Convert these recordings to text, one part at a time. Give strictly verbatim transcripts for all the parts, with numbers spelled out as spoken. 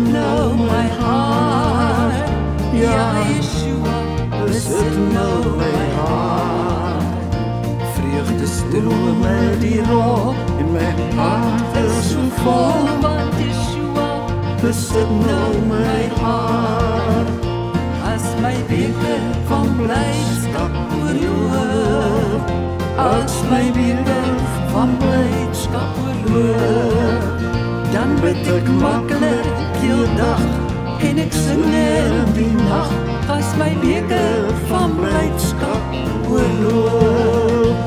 nou my hart. Ja, Yeshua, besit nou my hart. Vreugde stroom uit die rok en my hart is so vol, want Yeshua, besit nou my hart. As my beker van blydskap oorloop, as my beker van blydskap oorloop, dan bid ek maklik heel dag en ek sing in die nag, as my beker van blydskap oorloop.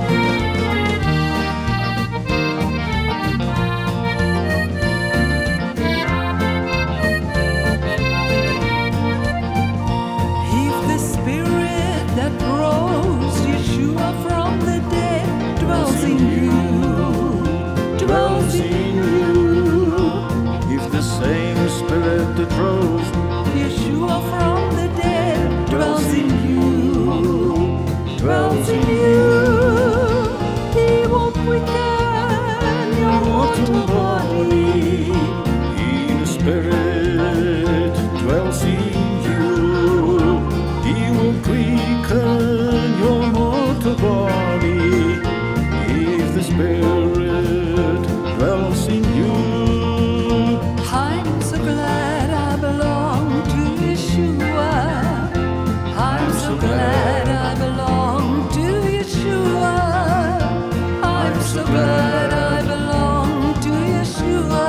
That rose, Yeshua from the dead dwells in you, dwells in you. He will quicken your mortal body. He, the Spirit, dwells in you. He will quicken your mortal body. If the Spirit dwells in you. I'm so glad I belong to Yeshua. I'm so glad I belong to Yeshua. I'm so glad I belong to Yeshua.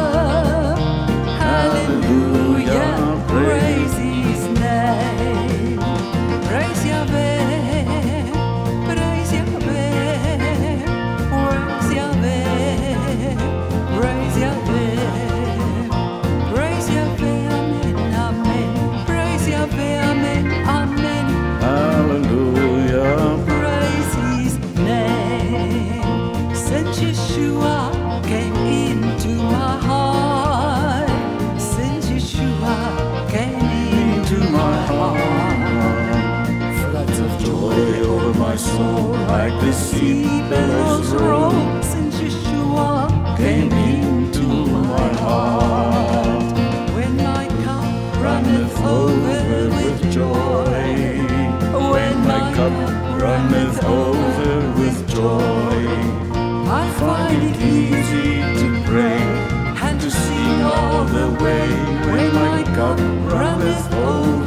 Hallelujah, praise His name. Praise Yahweh, praise Yahweh, praise Yahweh, praise Yahweh. Hallelujah. Praise His name. Since Yeshua came into my heart, since Yeshua came into my heart, floods of joy over my soul, like the sea billows roll. Since Yeshua came into my heart, when my cup runneth over with joy, when my cup runneth over with joy, I find it easy to pray and to sing all the way. When my cup runneth over